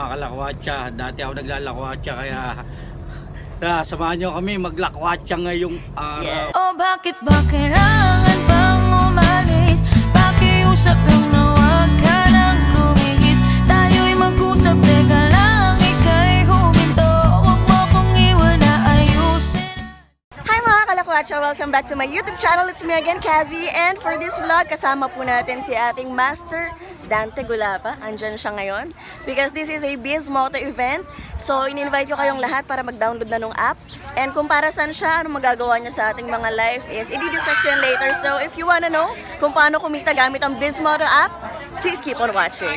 mga kalakwatsa. Dati ako naglalakwatsa kaya samahan nyo kami maglakwatsa ngayong araw. Oh, bakit ba kailangan bang umalis? Pakiusap lang na wag ka nang lumihis. Tayo'y mag-usap, teka lang, ika'y huminto. Huwag mo kong iwan na ayusin. Hi mga kalakwatsa! Welcome back to my YouTube channel. It's me again, Kazi. And for this vlog, kasama po natin si ating Master Dante Gulapa. Andyan siya ngayon because this is a Bizmoto event. So, in-invite ko kayong lahat para mag-download na nung app. And kung para saan siya, ano magagawa niya sa ating mga live is i-discuss ko yan later. So, if you wanna know kung paano kumita gamit ang Bizmoto app, please keep on watching.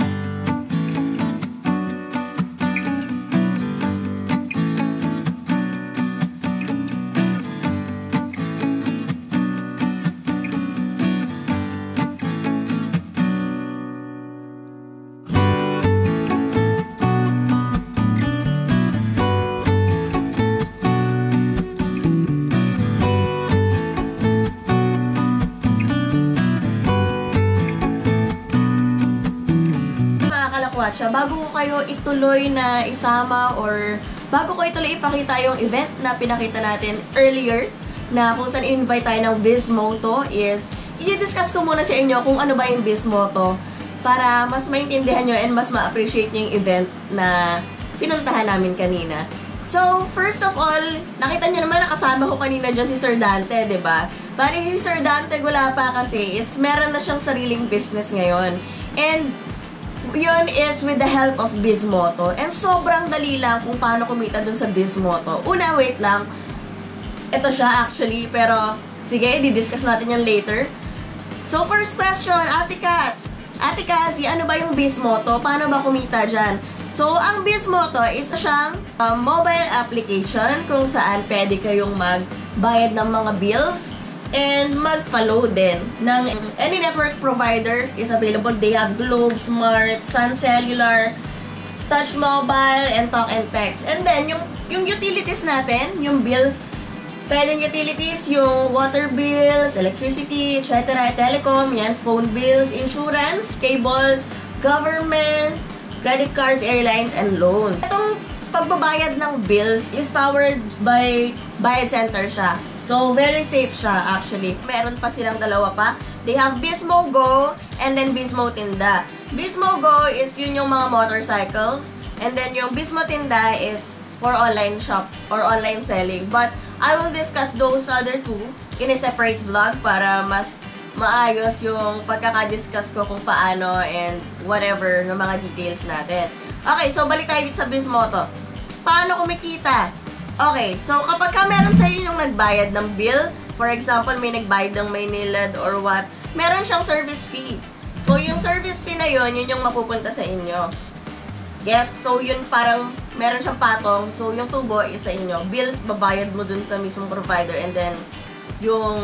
Bago ko kayo ituloy na isama or bago ko ituloy ipakita yung event na pinakita natin earlier na kung saan invite tayo ng Bizmoto is i-discuss ko muna sa inyo kung ano ba yung Bizmoto para mas maintindihan nyo and mas ma-appreciate nyo yung event na pinuntahan namin kanina. So, first of all, nakita nyo naman nakasama ko kanina dyan si Sir Dante, diba? Bali, si Sir Dante Gulapa kasi is meron na siyang sariling business ngayon. And yun is with the help of Bizmoto. And sobrang dali lang kung paano kumita dun sa Bizmoto. Una, wait lang. Ito siya actually, pero sige, i-discuss natin yan later. So, first question, Ate Katz. Ate Katzi, ano ba yung Bizmoto? Paano ba kumita dyan? So, ang Bizmoto is siyang mobile application kung saan pwede kayong magbayad ng mga bills and magpa-load din ng any network provider is available. They have Globe, Smart, Sun Cellular, Touch Mobile, and Talk and Text. And then, yung utilities natin, yung bills, pwedeng utilities, yung water bills, electricity, etc., telecom, yan, phone bills, insurance, cable, government, credit cards, airlines, and loans. Itong pagbabayad ng bills is powered by Bayad Center siya. So, very safe siya actually. Meron pa silang dalawa pa. They have Bizmo Go and then Bizmo Tinda. Bizmo Go is yun yung mga motorcycles. And then yung Bizmo Tinda is for online shop or online selling. But I will discuss those other two in a separate vlog para mas maayos yung pagkakadiscuss ko kung paano and whatever ng mga details natin. Okay, so balik tayo dito sa Bizmoto. Paano kumikita? Okay, so kapag meron sa inyo yung nagbayad ng bill, for example, may nagbayad ng Maynilad or what, meron siyang service fee. So, yung service fee na yun yung mapupunta sa inyo. Gets? So, yun parang meron siyang patong. So, yung tubo is sa inyo. Bills, babayad mo dun sa mismong provider and then yung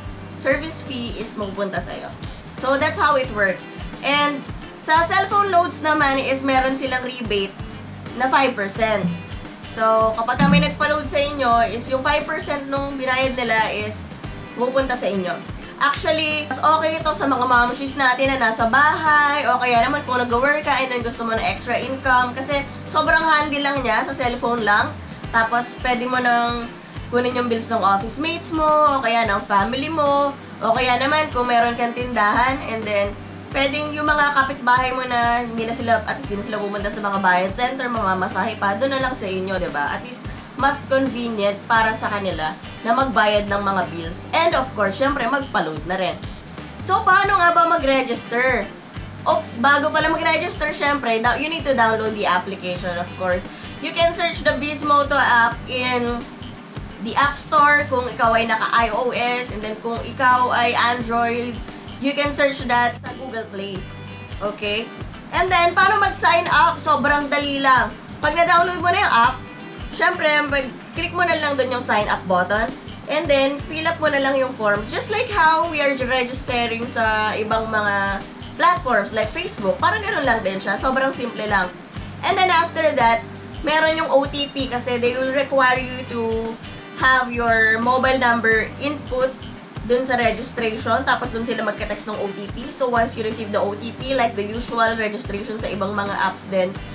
service fee is mapupunta sa'yo. So, that's how it works. And sa cellphone loads naman is meron silang rebate na 5%. So, kapag may nagpa-load sa inyo, is yung 5% nung binayad nila is pupunta sa inyo. Actually, okay ito sa mga mamashis natin na nasa bahay, o kaya naman kung nag-work ka and then gusto mo ng extra income, kasi sobrang handy lang niya, sa cellphone lang. Tapos, pwede mo nang kunin yung bills ng office mates mo, o kaya ng family mo, o kaya naman kung meron kang tindahan, and then pwedeng yung mga kapitbahay mo na hindi na sila pumunta sa mga bayad center, mamamasahe pa, doon na lang sa inyo, diba? At least, mas convenient para sa kanila na magbayad ng mga bills. And of course, syempre, magpa-load na rin. So, paano nga ba mag-register? Oops, bago pala mag-register, syempre, you need to download the application, of course. You can search the Bizmoto app in the App Store kung ikaw ay naka-iOS, and then kung ikaw ay Android, you can search that sa Google Play. Okay? And then, paano mag-sign up? Sobrang dali lang. Pag na-download mo na yung app, syempre, click mo na lang dun yung sign up button. And then, fill up mo na lang yung forms. Just like how we are registering sa ibang mga platforms like Facebook. Parang ganun lang din siya. Sobrang simple lang. And then, after that, meron yung OTP kasi they will require you to have your mobile number input dun sa registration, tapos dun sila magka-text ng OTP. So, once you receive the OTP, like the usual registration sa ibang mga apps din,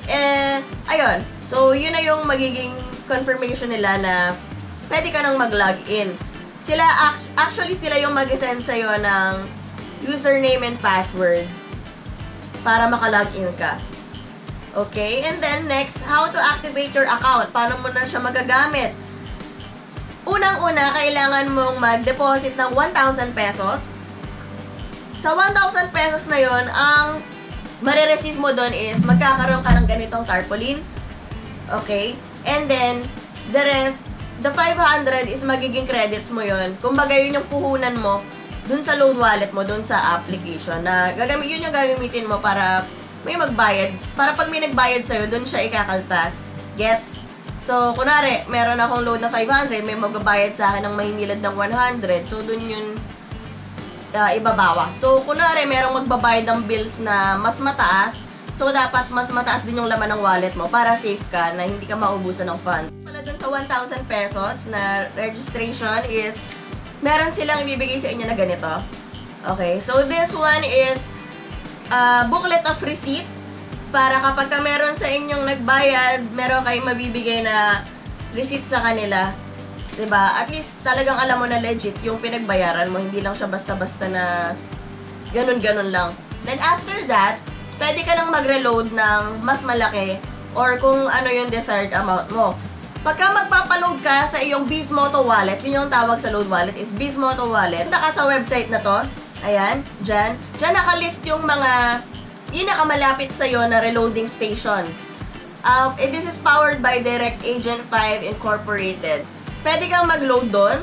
Ayun. So, yun na yung magiging confirmation nila na pwede ka nang mag-login. Actually, sila yung mag-send sa'yo ng username and password para maka-login ka. Okay? And then, next, how to activate your account. Paano mo na siya magagamit? Unang-una, kailangan mong mag-deposit ng 1,000 pesos. Sa 1,000 pesos na yon, ang marireceive mo doon is magkakaroon ka ng ganitong tarpaulin. Okay? And then, the rest, the 500 is magiging credits mo yon. Kumbaga, yun yung puhunan mo dun sa loan wallet mo, dun sa application. Na yun yung gagamitin mo para may magbayad. Para pag may nagbayad sa'yo, dun siya ikakaltas. Gets? So, kunwari, meron akong load na 500, may magbabayad sa akin ng mahingilad ng 100. So, dun yun ibabawa. So, kunwari, merong magbabayad ng bills na mas mataas. So, dapat mas mataas din yung laman ng wallet mo para safe ka na hindi ka maubusan ng fund. Wala dun sa 1,000 pesos na registration is, meron silang ibibigay sa inyo na ganito. Okay, so this one is booklet of receipt. Para kapag ka meron sa inyong nagbayad, meron kayong mabibigay na receipt sa kanila. 'Di ba? At least talagang alam mo na legit yung pinagbayaran mo, hindi lang siya basta-basta na ganun-ganun lang. Then after that, pwede ka nang mag-reload ng mas malaki or kung ano yung desired amount mo. Pagka magpapaload ka sa iyong Bismoto wallet, yun yung tawag sa load wallet is Bismoto wallet. Punta ka sa website na to. Ayan, dyan. Dyan nakalist yung mga pinakamalapit sa'yo na reloading stations. This is powered by Direct Agent 5 Incorporated. Pwede kang mag-load doon.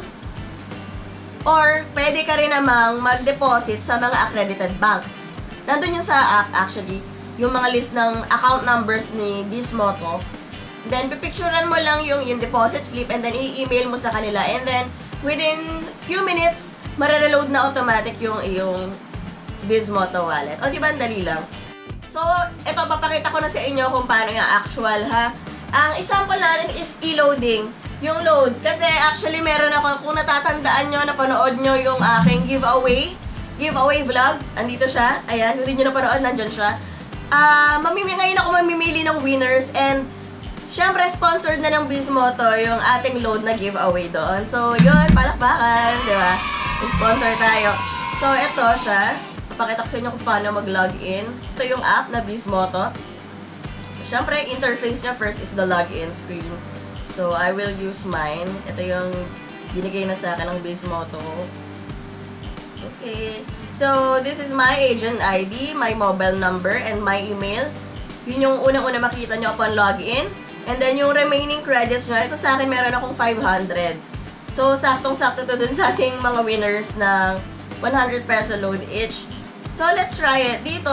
Or, pwede ka rin namang mag-deposit sa mga accredited banks. Nandun yung sa app, actually, yung mga list ng account numbers ni Bismoto. Then, pipicturean mo lang yung deposit slip and then i-email mo sa kanila. And then, within few minutes, mare-reload na automatic yung iyong Bismoto wallet. O, diba, ang dali lang. So, ito, papakita ko na sa inyo kung paano yung actual, ha? Ang example natin is e-loading. Yung load. Kasi, actually, meron ako, kung natatandaan nyo, napanood nyo yung aking giveaway vlog. Andito siya. Ayan, kung hindi nyo napanood, nandyan siya. Ngayon ako mamimili ng winners and syempre, sponsored na ng Bismoto yung ating load na giveaway doon. So, yun, palakpakan, di ba? Sponsor tayo. So, ito siya. Papakita ko sa inyo kung paano mag-login. Ito yung app na Bismoto. Syempre, interface niya first is the login screen. So, I will use mine. Ito yung binigay na sa akin ng Bismoto. Okay. So, this is my agent ID, my mobile number, and my email. Yun yung unang-una makikita nyo upon login. And then, yung remaining credits nyo, ito sa akin meron akong 500. So, saktong-sakto to dun sa ating mga winners ng 100 peso load each. So, let's try it. Dito,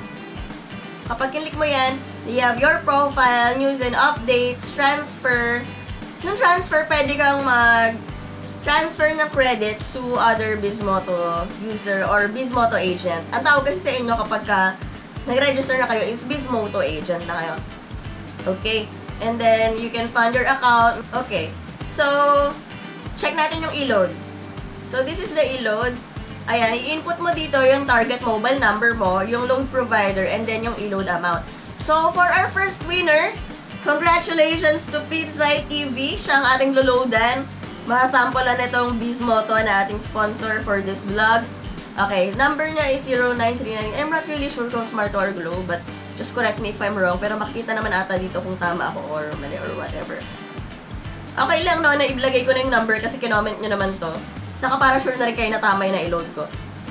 kapag kinlik mo yan, you have your profile, news and updates, transfer. Yung transfer, pwede kang mag-transfer ng credits to other Bismoto user or Bismoto agent. Ang tawag kasi sa inyo kapag nag-register na kayo is Bismoto agent na kayo. Okay? And then, you can fund your account. Okay. So, check natin yung e-load. So, this is the e-load. Ayan, i-input mo dito yung target mobile number mo, yung load provider, and then yung e-load amount. So, for our first winner, congratulations to Pitsay TV. Siya ang ating loloadan. Masasampulan itong Bismoto na ating sponsor for this vlog. Okay, number niya is 0939. I'm not really sure kung smart or glow, but just correct me if I'm wrong. Pero makikita naman ata dito kung tama ako or mali or whatever. Okay lang, no, na iblagay ko na yung number kasi kinoment nyo naman to. Saka para sure na rin kayo na tama yung na-load ko.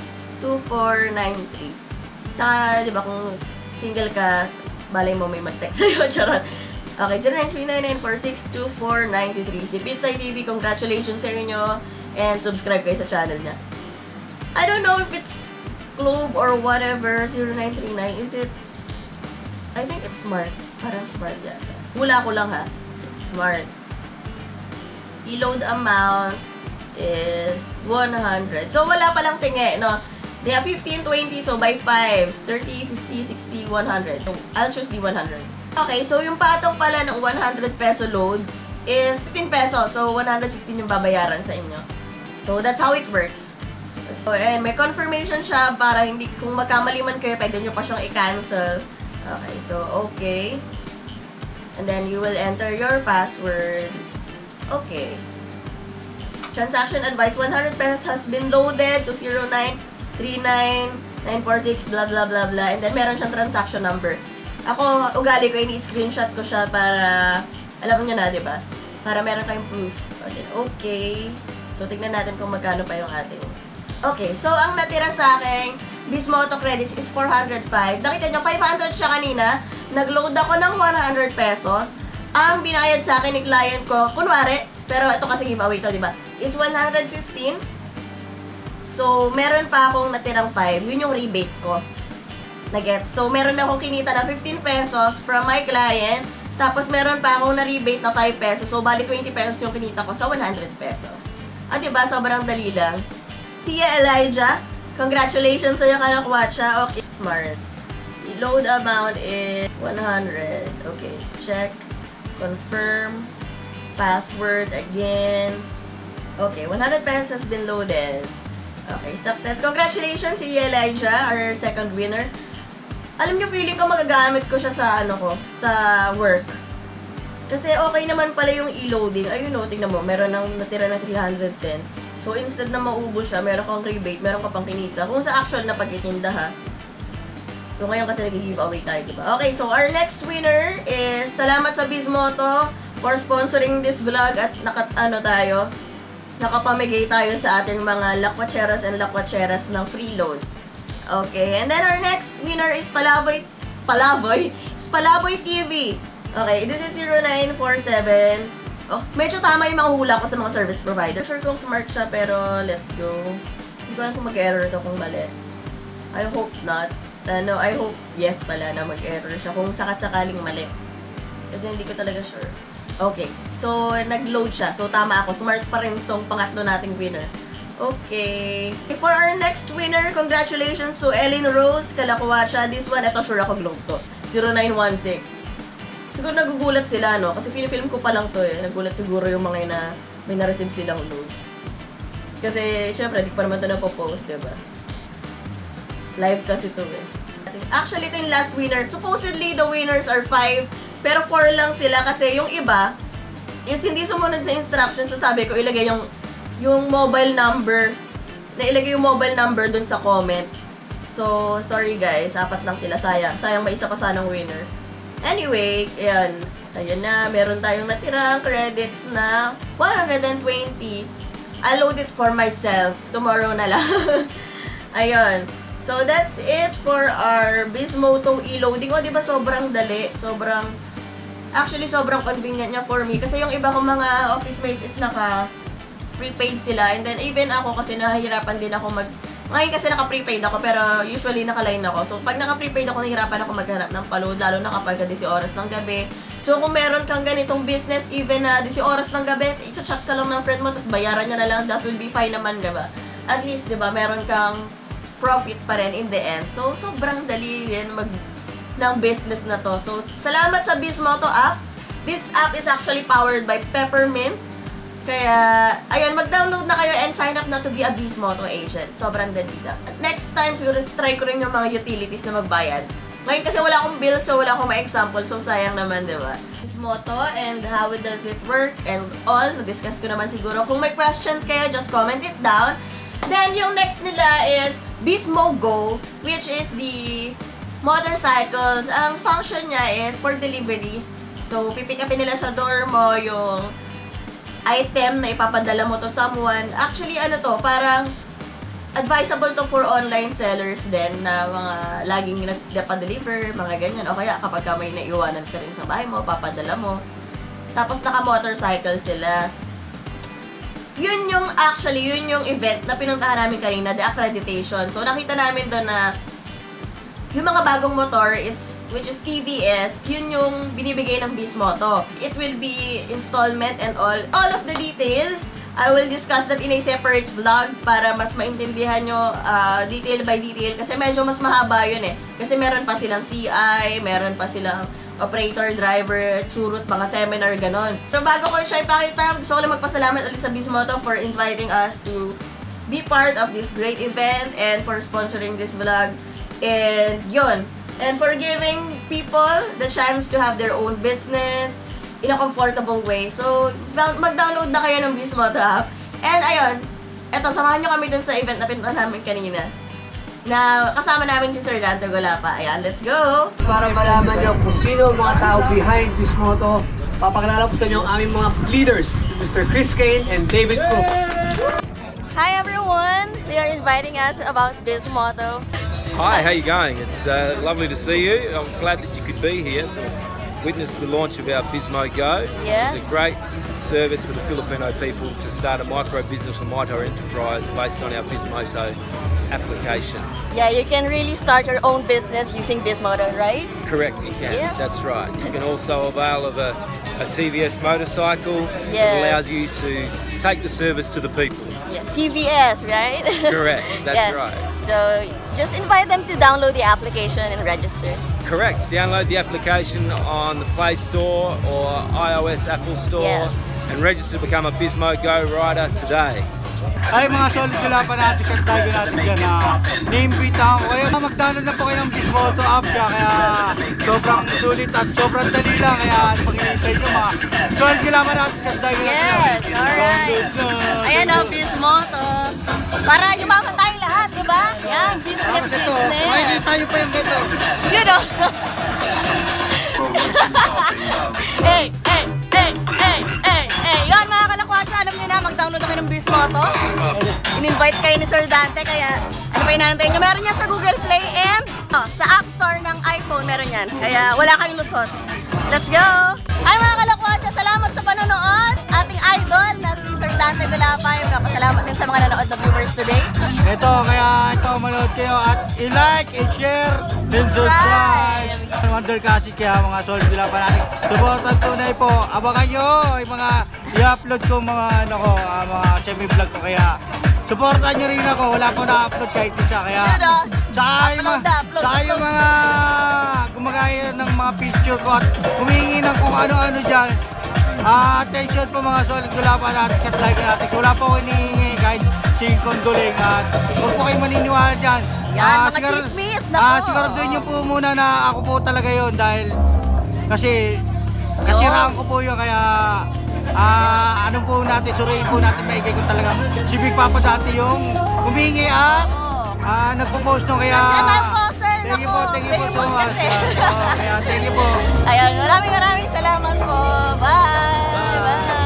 2493. Saka, di ba, kung single ka, balay mo may mag-text sa'yo, charot. Okay, 0939-946-2493. Si Pitsay TV, congratulations sa inyo. And subscribe kayo sa channel niya. I don't know if it's Globe or whatever, 0939. Is it? I think it's smart. Parang smart yata. Hula ko lang ha. Smart. E-load amount is 100. So, wala palang tingi, no? They have 15, 20, so by 5, 30, 50, 60, 100. So, I'll choose the 100. Okay, so yung patong pala ng 100 peso load is 15 peso. So, 115 yung babayaran sa inyo. So, that's how it works. So, and may confirmation siya para hindi, kung magkamali man kayo, pwede nyo pa siyang i-cancel. Okay, so, okay. And then you will enter your password. Okay. Transaction advice, 100 pesos has been loaded to 0939-946, blah blah blah blah. And then meron siyang transaction number. Ako, ugali ko, ini-screenshot ko siya para, alam niyo na, di ba? Para meron kayong proof. Okay. So, tignan natin kung magkano pa yung ating. Okay, so ang natira sa aking Bismoto credits is 405. Nakita nyo, 500 siya kanina. Nag-load ako ng 100 pesos. Ang binayad sa akin ni client ko, kunwari, pero ito kasi giveaway to, di ba? Is 115. So, meron pa akong natirang 5. Yun yung rebate ko. Nagets? So, meron akong kinita na 15 pesos from my client. Tapos, meron pa akong na-rebate na 5 pesos. So, bali 20 pesos yung kinita ko sa 100 pesos. At diba, sobrang dali lang. Tia Elijah, congratulations sa'yo, Kalakwatsa. Okay, smart. Load amount is 100. Okay, check. Confirm. Password again. Okay, 100 pesos has been loaded. Okay, success. Congratulations, Tia Elijah, our second winner. Alam niyo, feeling ko magagamit ko siya sa sa work. Kasi okay naman pala yung e-loading. Ayun o, tingnan mo, meron nang natira na 310. So, instead na maubos siya, meron kang rebate, meron ka pang kinita. Kung sa actual na pagtitinda, ha. So, ngayon kasi nag-giveaway tayo, diba? Okay, so our next winner is, salamat sa Bismoto for sponsoring this vlog at nakapamigay tayo sa ating mga lakwatseros and lakwatseras ng free load. Okay, and then our next winner is Palaboy TV. Okay, this is 0947. Oh, medyo tama yung mga hula ko sa mga service provider. Sure kung smart siya, pero let's go. Hindi ko alam kung mag-error ito kung mali. I hope not. No, I hope yes pala na mag-error siya kung sakasakaling mali. Kasi hindi ko talaga sure. Okay, so nag-load siya. So tama ako. Smart pa rin tong pangatlo nating winner. Okay. For our next winner, congratulations to Ellen Rose Kalakwatsa. This one, ito sure ako globe to. 0916. Siguro nagugulat sila, no? Kasi film ko pa lang to eh. Nagulat siguro yung mga na may na-receive silang load. Kasi, syempre, di pa naman ito napopost, diba? Live kasi to eh. Actually, ito yung last winner. Supposedly, the winners are 5. Pero 4 lang sila kasi yung iba is hindi sumunod sa instructions na sabi ko, ilagay yung mobile number. Nailagay yung mobile number dun sa comment. So, sorry guys. 4 lang sila. Sayang. Sayang may isa pa sanang winner. Anyway, ayan. Ayan na. Meron tayong natirang credits na 120. I'll load it for myself. Tomorrow na lang. Ayun. So, that's it for our Bismoto e-loading. O, diba sobrang dali? Actually, sobrang convenient niya for me. Kasi yung iba kong mga office mates is prepaid sila. And then, even ako kasi nahihirapan din ako ngayon kasi naka-prepaid ako, pero usually naka-line ako. So, pag naka-prepaid ako, nahihirapan ako maghanap ng paload, lalo na kapag 10 oras ng gabi. So, kung meron kang ganitong business, even na 10 oras ng gabi, i-chat ka lang ng friend mo, tapos bayaran niya na lang, that will be fine naman, diba? At least, diba, meron kang profit pa rin in the end. So, sobrang dali rin ng business na to. So, salamat sa Bismoto app. This app is actually powered by Peppermint. Kaya, ayun, mag-download na kayo and sign up na to be a Bismoto agent. Sobrang dali lang. At next time, siguro try ko rin yung mga utilities na magbayad. Ngayon kasi wala akong bill, so wala akong ma-example. So, sayang naman, di ba? Bismoto and how it does it work and all. Na-discuss ko naman siguro. Kung may questions kayo, just comment it down. Then, yung next nila is Bismo Go, which is the motorcycles. Ang function niya is for deliveries. So, pipick upin nila sa door mo yung item na ipapadala mo to someone. Actually, parang advisable to for online sellers din na mga laging nagpa-deliver, mga ganyan. O kaya kapag may naiwanan ka rin sa bahay mo, papadala mo. Tapos naka-motorcycle sila. Yun yung event na pinuntahan namin kanina, the accreditation. So, nakita namin doon na yung mga bagong motor which is TVS, yun yung binibigay ng Bismoto. It will be installment and all. All of the details, I will discuss that in a separate vlog para mas maintindihan nyo detail by detail. Kasi medyo mas mahaba yun eh. Kasi meron pa silang CI, meron pa silang operator, driver, churut, mga seminar, ganon. Pero bago ko siya ipakita, gusto ko lang magpasalamat ulit sa Bismoto for inviting us to be part of this great event and for sponsoring this vlog. And yun. And for giving people the chance to have their own business in a comfortable way. So, mag-download na kayo ng Bismoto app. And ayun, eto, samahan nyo kami dun sa event na pinuntahan namin kanina. Na kasama namin si Sir Dante Golapa. Ayan, let's go! Para malaman nyo kung sino ang mga tao behind Bismoto, papakilala po sa inyo ang aming mga leaders, Mr. Chris Kane and David Cook. Hi everyone! They are inviting us about Bismoto. Hi, how you going? It's lovely to see you. I'm glad that you could be here to witness the launch of our Bismo Go. Yes. It's a great service for the Filipino people to start a micro business or micro enterprise based on our Bismoto application. Yeah, you can really start your own business using Bismoto, right? Correct, you can. Yes. That's right. You can also avail of a TVS motorcycle Yes. that allows you to take the service to the people. Yeah, TVS, right? Correct, that's Yeah. right. So, just invite them to download the application and register. Correct. Download the application on the Play Store or iOS Apple Store Yes. and register to become a Bismo Go rider today. Ay mga solid gulapan natin, kantago natin dyan na naimbitahan ko kayo. Mag-download na po kayo ng Bismoto app siya, kaya sobrang sulit at sobrang dali lang. Kaya pag-iisay nyo mga solid gulapan natin, kantago natin. Yes, alright. Ayan ang Bismoto. Para yumaman tayong lahat, di ba? Yan, business, Ito, may business. tayo pa yung ito. You know? Hey, hey, hey, hey, hey, hey. Yan mga kalakwatsa, alam niyo na, mag-download na kayo ng Bismoto. In-invite kayo ni Sir Dante, kaya ano pa inaantay niyo? Meron yan sa Google Play and sa App Store ng iPhone meron yan. Kaya wala kayong lusot. Let's go! Ay mga kalakwatsa, salamat sa panonood. Ating idol na si Sir Dante Golapa. Pasalamat din sa mga nanood na viewers today. Ito, kaya ito, manood kayo at i-like, i-share, and subscribe. Wonder kasi kaya mga solid gulapan natin. Supportan tunay po. Abangan nyo yung mga i-upload ko mga ano ko, mga semi-vlog ko, kaya supportan nyo rin ako. Wala ko na-upload kahit isa, kaya saka yung mga gumagaya ng mga picture ko at humingi ng kung ano-ano dyan. Attention po mga solid gulapan natin, kat-like natin. Wala po ko hinihingi kahit singkong duling at huwag po kayo maniniwala dyan. Yan, mga chismis na po. Siguraduhin nyo po muna na ako po talaga yun dahil kasi kasiraan ko po yun, kaya ano po natin, suriin po natin maigay ko talaga si Big Papa dati yung humingi at nagpo-post nung, kaya thank you po so much. Kaya thank you po. Ayan, maraming salamat po. Bye! Bye!